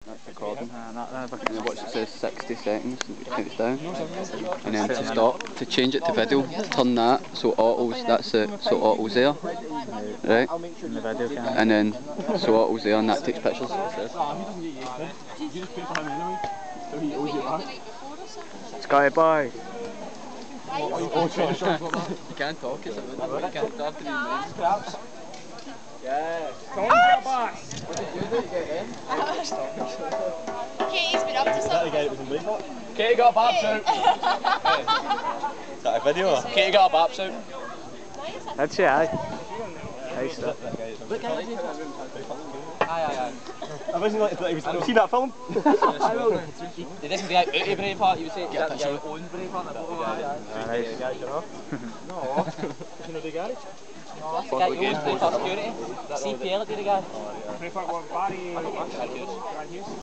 That's recording. And then watch it says 60 seconds and it counts down. And then to stop, to change it to video, turn that so auto's, that's it, so auto's there. Right? In the video camera. And then so auto's there and that takes pictures. Sky boy. You can't talk, it's a video. You can't talk to me. Yeah. Katie's been up to something. The guy that was in Braveheart? Katie got a babs out. Is that a video? Or? Katie got a babs out. That's it, aye. Nice stuff. Aye. I wasn't like, have you seen that film? He doesn't get out of Braveheart, you would say that he owns Braveheart. No. Is he not the garage? No, that's the guy who owns Braveheart Security. CPL, the guy. Braveheart what, Barry?